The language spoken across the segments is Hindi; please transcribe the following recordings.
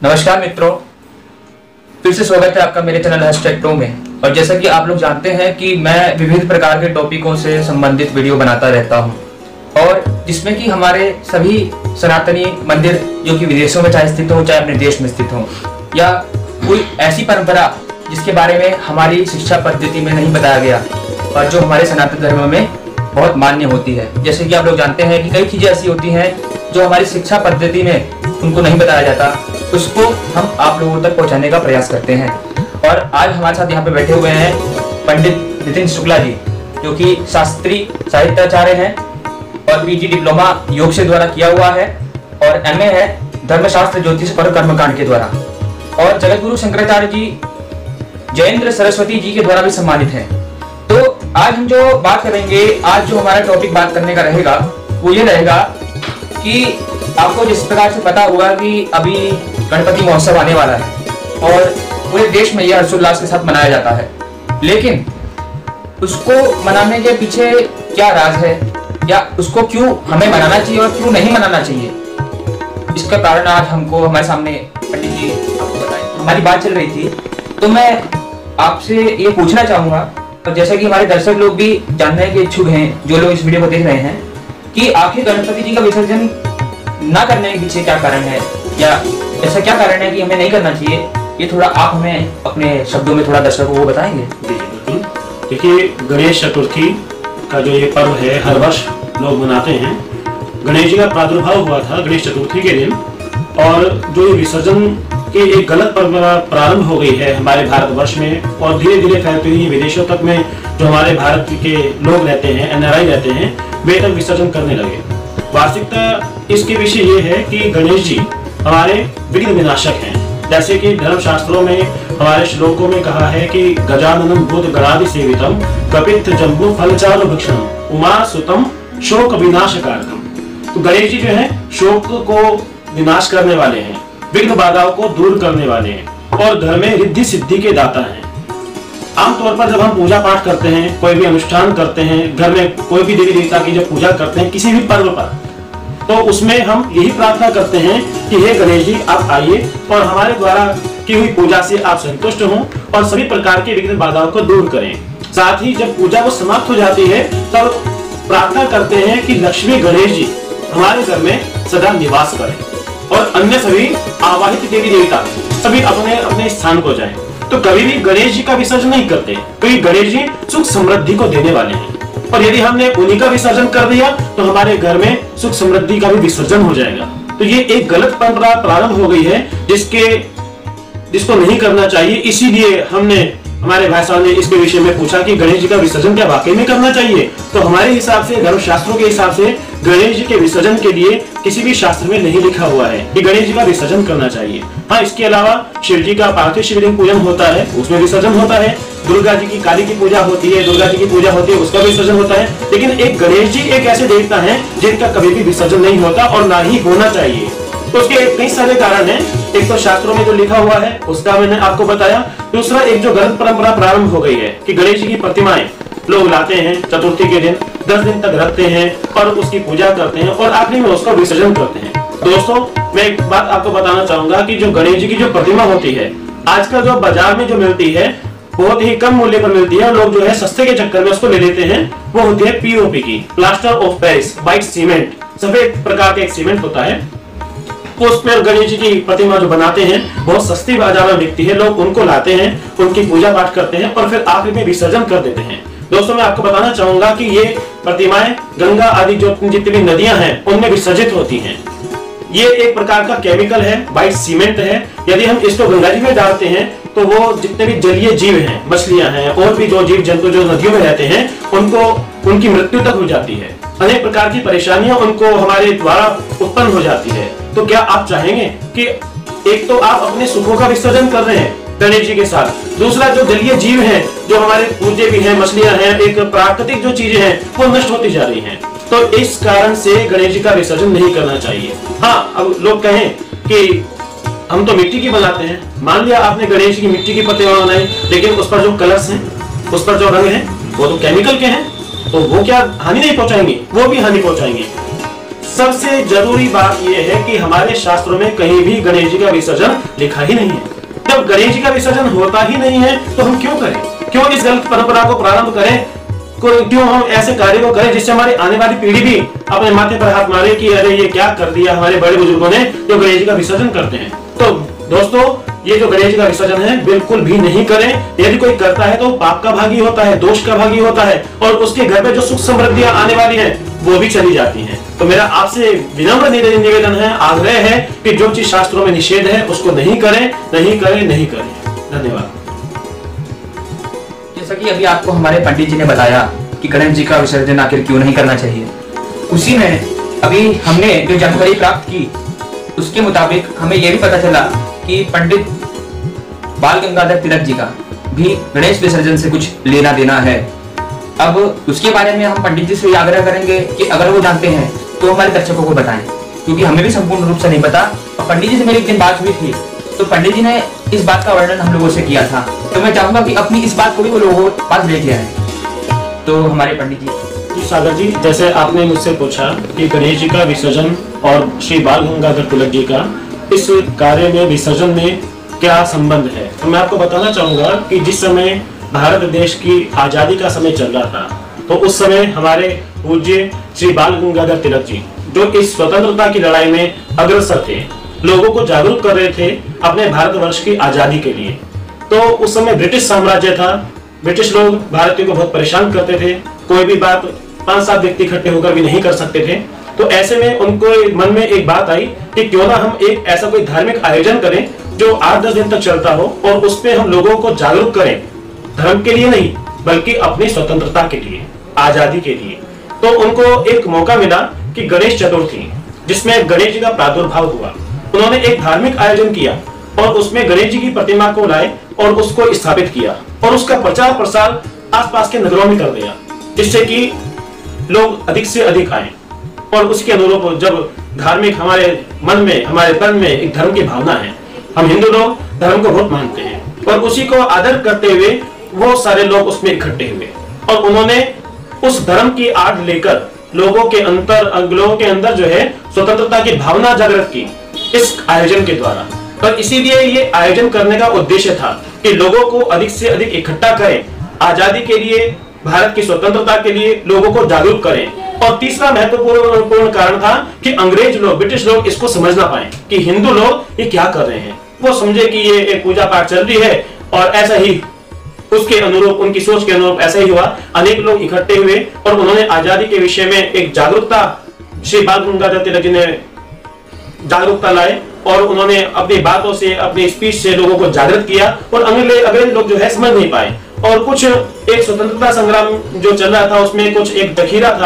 नमस्कार मित्रों, फिर से स्वागत है आपका मेरे चैनल #Pro में। और जैसा कि आप लोग जानते हैं कि मैं विविध प्रकार के टॉपिकों से संबंधित वीडियो बनाता रहता हूं, और जिसमें कि हमारे सभी सनातनी मंदिर जो कि विदेशों में चाहे स्थित हो चाहे अपने देश में स्थित हो, या कोई ऐसी परंपरा जिसके बारे में हमारी शिक्षा पद्धति में नहीं बताया गया और जो हमारे सनातन धर्म में बहुत मान्य होती है। जैसे कि आप लोग जानते हैं कि कई चीज़ें ऐसी होती हैं जो हमारी शिक्षा पद्धति में उनको नहीं बताया जाता, उसको हम आप लोगों तक पहुंचाने का प्रयास करते हैं। और आज हमारे साथ यहाँ पे बैठे हुए हैं पंडित नितिन शुक्ला जी, जो कि शास्त्री साहित्याचार्य हैं और पीजी डिप्लोमा योग से द्वारा किया हुआ है और MA है धर्मशास्त्र ज्योतिष और कर्मकांड के द्वारा, और जगत गुरु शंकराचार्य जी जयेंद्र सरस्वती जी के द्वारा भी सम्मानित हैं। तो आज हम जो बात करेंगे, आज जो हमारा टॉपिक बात करने का रहेगा वो ये रहेगा कि आपको जिस प्रकार से पता होगा कि अभी गणपति महोत्सव आने वाला है और पूरे देश में यह हर्षोल्लास के साथ मनाया जाता है, लेकिन उसको मनाने के पीछे क्या राज है या उसको क्यों हमें मनाना चाहिए और क्यों नहीं मनाना चाहिए, इसका कारण आज हमको हमारे सामने पंडित जी आपको बताएं। हमारी बात चल रही थी तो मैं आपसे ये पूछना चाहूंगा, और जैसा कि हमारे दर्शक लोग भी जानने के इच्छुक हैं, जो लोग इस वीडियो को देख रहे हैं, कि आखिर गणपति जी का विसर्जन ना करने के पीछे क्या कारण है या ऐसा क्या कारण है कि हमें नहीं करना चाहिए, ये थोड़ा आप हमें अपने शब्दों में थोड़ा दर्शकों को बताएंगे। जी बिल्कुल। देखिए, गणेश चतुर्थी का जो ये पर्व है हर वर्ष लोग मनाते हैं। गणेश जी का प्रादुर्भाव हुआ था गणेश चतुर्थी के दिन, और जो ये विसर्जन की एक गलत परंपरा प्रारंभ हो गई है हमारे भारतवर्ष में और धीरे धीरे फैलती हुई विदेशों तक में जो हमारे भारत के लोग रहते हैं, NRI रहते हैं, वे तक विसर्जन करने लगे। वास्तविकता इसके पीछे ये है कि गणेश जी हमारे विघ्न विनाशक हैं। जैसे कि धर्म शास्त्रों में हमारे श्लोकों में कहा है कि गजाननम भूत गणादि सेवितम कपित्थ जम्बू फलचारु भक्षणम उमा सुतम शोक विनाशकारकम। तो गणेश जी जो है शोक को विनाश करने वाले हैं, विघ्न बाधाओं को दूर करने वाले हैं और घर में रिद्धि सिद्धि के दाता हैं। आमतौर पर जब हम पूजा पाठ करते हैं, कोई भी अनुष्ठान करते हैं, घर में कोई भी देवी देवता की जब पूजा करते हैं किसी भी पर्व पर, तो उसमें हम यही प्रार्थना करते हैं कि हे गणेश जी आप आइए और हमारे द्वारा की हुई पूजा से आप संतुष्ट हों और सभी प्रकार के विघ्न बाधाओं को दूर करें। साथ ही जब पूजा वो समाप्त हो जाती है तब प्रार्थना करते हैं कि लक्ष्मी गणेश जी हमारे घर में सदा निवास करें और अन्य सभी आवाहित देवी देवता सभी अपने अपने स्थान को जाएं। तो कभी भी गणेश जी का विसर्जन नहीं करते, क्योंकि गणेश जी सुख समृद्धि को देने वाले हैं, और यदि हमने उन्हीं का विसर्जन कर दिया तो हमारे घर में सुख समृद्धि का भी विसर्जन हो जाएगा। तो ये एक गलत परंपरा प्रारंभ हो गई है जिसको नहीं करना चाहिए। इसीलिए हमने हमारे भाई साहब ने इसके विषय में पूछा कि गणेश जी का विसर्जन क्या वाकई में करना चाहिए। तो हमारे हिसाब से, धर्म शास्त्रों के हिसाब से, गणेश जी के विसर्जन के लिए किसी भी शास्त्र में नहीं लिखा हुआ है कि गणेश जी का विसर्जन करना चाहिए। हाँ, इसके अलावा शिव जी का पार्थिव शिवलिंग पूजन होता है, उसमें विसर्जन होता है। दुर्गा जी की, काली की पूजा होती है, दुर्गा जी की पूजा होती है, उसका विसर्जन होता है। लेकिन एक गणेश जी एक ऐसे देवता हैं जिनका कभी भी विसर्जन नहीं होता और ना ही होना चाहिए। तो उसके कई सारे कारण हैं। एक तो शास्त्रों में जो लिखा हुआ है उसका मैंने आपको बताया। दूसरा, एक जो गलत परंपरा प्रारंभ हो गई है कि गणेश जी की प्रतिमाएं लोग लाते हैं चतुर्थी के दिन, 10 दिन तक रखते हैं और उसकी पूजा करते हैं और आखिरी में उसका विसर्जन करते हैं। दोस्तों, मैं एक बात आपको बताना चाहूंगा कि जो गणेश जी की जो प्रतिमा होती है आजकल जो बाजार में जो मिलती है बहुत ही कम मूल्य पर मिलती है और लोग जो है सस्ते के चक्कर में उसको ले लेते हैं। वो होती है POP की, plaster of Paris white cement, सफेद प्रकार का एक सीमेंट होता है। उस पर गणेश जी की प्रतिमा जो बनाते हैं बहुत सस्ती बाजार में बिकती है, लोग उनको लाते हैं, उनकी पूजा पाठ करते हैं और फिर आखिर में विसर्जन कर देते हैं। दोस्तों, मैं आपको बताना चाहूंगा कि ये प्रतिमाएं गंगा आदि जो जितनी भी नदियां हैं उनमें विसर्जित होती हैं। ये एक प्रकार का केमिकल है, व्हाइट सीमेंट है। यदि हम इसको गंगा जी में डालते हैं तो वो जितने भी जलीय जीव हैं, मछलियां हैं और भी जो जीव जंतु जो नदियों में रहते हैं उनकी मृत्यु तक हो जाती है। अनेक प्रकार की परेशानियां उनको हमारे द्वारा उत्पन्न हो जाती है। तो क्या आप चाहेंगे कि एक तो आप अपने सुखों का विसर्जन कर रहे हैं गणेश जी के साथ, दूसरा जो जलीय जीव हैं जो हमारे पूज्य भी हैं, मछलियां हैं, एक प्राकृतिक जो चीजें हैं वो नष्ट होती जा रही हैं। तो इस कारण से गणेश जी का विसर्जन नहीं करना चाहिए। हाँ, अब लोग कहें कि हम तो मिट्टी की बनाते हैं, मान लिया आपने गणेश की मिट्टी की प्रतिमा बनाई, लेकिन उस पर जो कलर्स हैं, उस पर जो रंग हैं वो तो केमिकल के हैं, तो वो क्या हानि नहीं पहुंचाएंगे? वो भी हानि पहुंचाएंगे। सबसे जरूरी बात यह है कि हमारे शास्त्रों में कहीं भी गणेश जी का विसर्जन लिखा ही नहीं है। जब गणेश जी का विसर्जन होता ही नहीं है तो हम क्यों करें, क्यों इस गलत परंपरा को प्रारंभ करें, क्यों हम ऐसे कार्य को करें जिससे हमारी आने वाली पीढ़ी भी अपने माथे पर हाथ मारे कि अरे ये क्या कर दिया हमारे बड़े बुजुर्गों ने जो गणेश जी का विसर्जन करते हैं। तो दोस्तों, ये जो गणेश जी का विसर्जन है बिल्कुल भी नहीं करें। यदि कोई करता है तो पाप का भागी होता है, दोष का भागी होता है, और उसके घर में जो सुख समृद्धियां आने वाली हैं वो भी चली जाती हैं। तो मेरा आपसे विनम्र निवेदन है, आग्रह है कि जो चीज शास्त्रों में निषेध है उसको नहीं करें, नहीं करें, नहीं करें। धन्यवाद। जैसा कि अभी आपको हमारे पंडित जी ने बताया कि गणेश जी का विसर्जन आखिर क्यों नहीं करना चाहिए, उसी में अभी हमने जो जानकारी प्राप्त की उसके मुताबिक हमें यह भी पता चला कि पंडित बाल गंगाधर तिलक जी का भी गणेश विसर्जन से कुछ लेना देना है। अब उसके बारे में हम पंडित जी से आग्रह करेंगे कि अगर वो जानते हैं तो हमारे दर्शकों को बताएं, क्योंकि हमें भी संपूर्ण रूप से नहीं पता। और पंडित जी से मेरी एक दिन बात हुई थी तो पंडित जी ने इस बात का वर्णन हम लोगों से किया था, तो मैं चाहूंगा कि अपनी इस बात को भी वो लोगों के पास लेके आए। तो हमारे पंडित जी। सागर जी, जैसे आपने मुझसे पूछा कि गणेश जी का विसर्जन और श्री बाल गंगाधर तिलक जी का इस कार्य में विसर्जन में क्या संबंध है, तो मैं आपको बताना चाहूंगा कि जिस समय भारत देश की आजादी का समय चल रहा था तो उस समय हमारे पूज्य श्री बाल गंगाधर तिलक जी जो इस स्वतंत्रता की लड़ाई में अग्रसर थे, लोगों को जागरूक कर रहे थे अपने भारतवर्ष की आजादी के लिए। तो उस समय ब्रिटिश साम्राज्य था, ब्रिटिश लोग भारतीयों को बहुत परेशान करते थे, कोई भी बात 5-7 व्यक्ति इकट्ठे होकर भी नहीं कर सकते थे। तो ऐसे में उनको मन में एक बात आई कि क्यों ना हम एक ऐसा कोई धार्मिक आयोजन करें जो 8-10 दिन तक चलता हो और उसमें हम लोगों को जागरूक करें, धर्म के लिए नहीं बल्कि अपनी स्वतंत्रता के लिए, आजादी के लिए। तो उनको एक मौका मिला कि गणेश चतुर्थी, जिसमें गणेश जी का प्रादुर्भाव हुआ, उन्होंने एक धार्मिक आयोजन किया और उसमें गणेश जी की प्रतिमा को लाए और उसको स्थापित किया और उसका प्रचार प्रसार आसपास के नगरों में कर दिया, जिससे कि लोग अधिक से अधिक आए। और उसके अनुरूप जब धार्मिक हमारे मन में, हमारे तन में एक धर्म की भावना है, हम हिंदू लोग धर्म को बहुत मानते हैं और उसी को आदर करते हुए वो सारे लोग उसमें इकट्ठे हुए और उन्होंने उस धर्म की आड़ लेकर लोगों के अंदर जो है स्वतंत्रता की भावना जागृत की इस आयोजन के द्वारा। और इसीलिए ये आयोजन करने का उद्देश्य था कि लोगों को अधिक से अधिक इकट्ठा करें, आजादी के लिए, भारत की स्वतंत्रता के लिए लोगों को जागरूक करें। और तीसरा महत्वपूर्ण कारण था कि अंग्रेज लोग, ब्रिटिश लोग इसको समझ ना पाए कि हिंदू लोग ये क्या कर रहे हैं। वो समझे कि ये एक पूजा पाठ चल रही है और ऐसा ही उसके अनुरूप, उनकी सोच के अनुरूप ऐसा ही हुआ। अनेक लोग इकट्ठे हुए और उन्होंने आजादी के विषय में एक जागरूकता, श्री बाल गंगाधर तिलक जी ने जागरूकता लाए और उन्होंने अपनी बातों से, अपनी स्पीच से लोगों को जागृत किया और अंग्रेज लोग जो है समझ नहीं पाए। और कुछ एक स्वतंत्रता संग्राम जो चल रहा था उसमें कुछ एक जखीरा था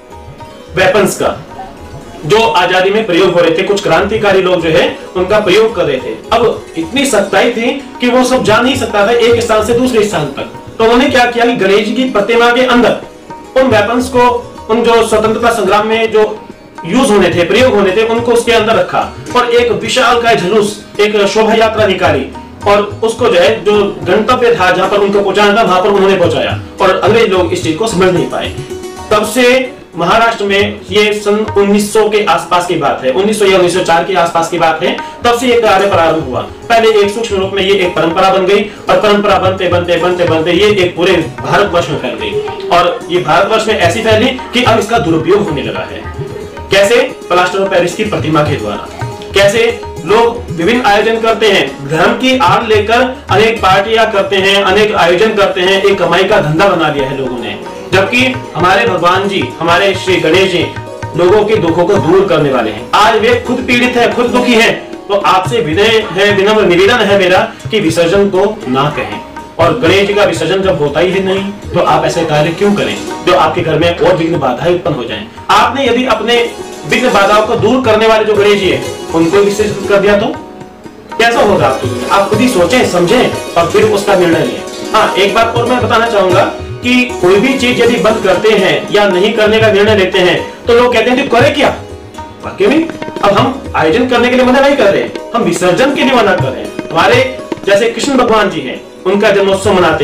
वेपन्स का जो आजादी में प्रयोग हो रहे थे, कुछ क्रांतिकारी लोग जो है उनका प्रयोग कर रहे थे। अब इतनी सख्ताई थी कि वो सब जा नहीं सकता था एक स्थान से दूसरे स्थान तक। तो उन्होंने क्या किया कि गणेश जी की प्रतिमा के अंदर उन वेपन्स को, उन जो स्वतंत्रता संग्राम में जो यूज होने थे, प्रयोग होने थे, उनको उसके अंदर रखा और एक विशाल का जुलूस, एक शोभा यात्रा निकाली और उसको जो है, जो गंतव्य था जहां पर उनको पहुंचाना था वहां पर उन्होंने पहुंचाया। और अंग्रेज लोग इस चीज को समझ नहीं पाए। तब से महाराष्ट्र में, ये सन 1900 के आसपास की बात है, 1900 या 1904 के आसपास की बात है, तब से ये कार्य प्रारंभ हुआ। पहले एक सूक्ष्म रूप में ये एक परंपरा बन गई और परंपरा बनते बनते बनते बनते ये एक पूरे भारतवर्ष में फैल गई। और ये भारतवर्ष में ऐसी फैली कि अब इसका दुरुपयोग होने लगा है। कैसे? प्लास्टर ऑफ पेरिस की प्रतिमा के द्वारा। कैसे? लोग विभिन्न आयोजन करते हैं, धर्म की आड़ लेकर अनेक पार्टियां करते हैं, अनेक आयोजन करते हैं, एक कमाई का धंधा बना लिया है लोगों ने। जबकि हमारे भगवान जी, हमारे श्री गणेश जी लोगों के दुखों को दूर करने वाले हैं। आज वे खुद पीड़ित है, खुद दुखी है। तो आपसे विनय है, विनम्र निवेदन है मेरा कि विसर्जन को ना कहें। और गणेश जी का विसर्जन जब होता ही नहीं तो आप ऐसे कार्य क्यों करें जो आपके घर में और विघ्न बाधाएं उत्पन्न हो जाएं। आपने यदि अपने विघ्न बाधाओं को दूर करने वाले जो गणेश जी है उनको विसर्जित कर दिया तो कैसा होगा आपके लिए? आप खुद ही सोचें, समझें और फिर उसका निर्णय लें। हाँ, एक बात और मैं बताना चाहूंगा कि कोई भी चीज यदि बंद करते हैं या नहीं करने का निर्णय लेते हैं तो लोग कहते हैं करे क्या, वाकई में अब हम आयोजन करने के लिए मना नहीं कर रहे, हम विसर्जन के लिए मना कर रहे हैं। हमारे जैसे कृष्ण भगवान जी हैं, उनका जन्मोत्सव मनाते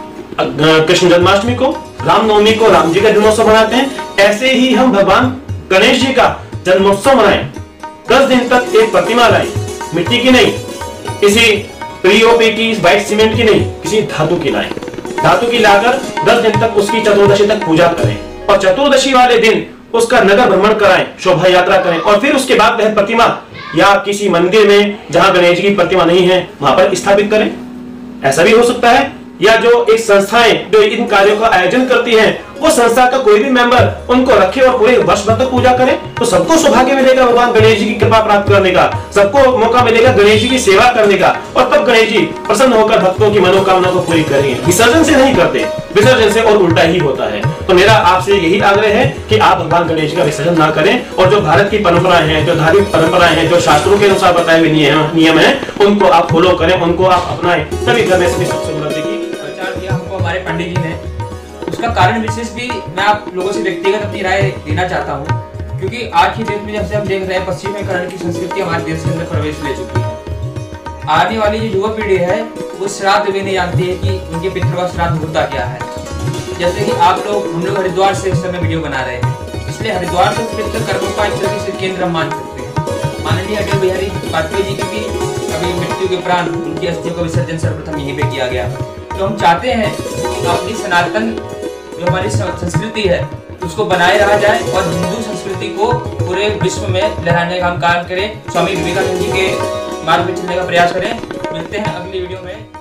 हैं कृष्ण जन्माष्टमी को, रामनवमी को राम जी का जन्मोत्सव मनाते हैं। ऐसे ही हम भगवान गणेश जी का जन्मोत्सव मनाएं। 10 दिन तक एक प्रतिमा लाएं, मिट्टी की नहीं, किसी पीओपी की, व्हाइट सीमेंट की नहीं, किसी धातु की लाएं। धातु की लाकर 10 दिन तक उसकी चतुर्दशी तक पूजा करें और चतुर्दशी वाले दिन उसका नगर भ्रमण कराएं, शोभा यात्रा करें और फिर उसके बाद वह प्रतिमा या किसी मंदिर में जहां गणेश जी की प्रतिमा नहीं है वहां पर स्थापित करें। ऐसा भी हो सकता है, या जो एक संस्थाएं जो इन कार्यों का आयोजन करती हैं वो संस्था का कोई भी मेंबर उनको रखे और पूरे वर्ष भर तक पूजा करे, तो सबको सौभाग्य मिलेगा भगवान गणेश जी की कृपा प्राप्त करने का, सबको मौका मिलेगा गणेश जी की सेवा करने का और तब गणेश जी प्रसन्न होकर भक्तों की मनोकामना को पूरी करेंगे। विसर्जन से नहीं करते, विसर्जन से और उल्टा ही होता है। तो मेरा आपसे यही आग्रह है कि आप भगवान गणेश जी का विसर्जन ना करें और जो भारत की परंपराएं हैं, जो धार्मिक परंपराएं हैं, जो शास्त्रों के अनुसार बताए हुए नियम है उनको आप फॉलो करें, उनको आप अपनाएं, तभी घर में सभी सबसे उन्नति की प्रचार किया हमको हमारे पंडित जी ने। उसका कारण विशेष भी मैं आप लोगों से व्यक्तिगत अपनी राय देना चाहता हूँ, क्योंकि आज की डेट में जब से हम देख रहे हैं पश्चिमीकरण की संस्कृति हमारे देश के अंदर प्रवेश ले चुकी है। आने वाली जो युवा पीढ़ी है वो श्राद्ध भी नहीं जानती है कि उनके पितरों का श्राद्ध होता क्या है। जैसे कि आप लोग, हम लोग हरिद्वार से इस समय वीडियो बना रहे हैं, इसलिए हरिद्वार से पितृ कर्मों का एक केंद्र हम मान सकते हैं। माननीय अटल बिहारी वाजपेयी जी की भी अभी मृत्यु के उपरांत उनकी अस्थियों का विसर्जन सर्वप्रथम यहीं पे किया गया। तो हम चाहते हैं कि अपनी सनातन जो हमारी संस्कृति है उसको बनाए रहा जाए और हिंदू संस्कृति को पूरे विश्व में लहराने का हम काम करें, स्वामी विवेकानंद जी के मार्ग में चलने का प्रयास करें। मिलते हैं अगली वीडियो में।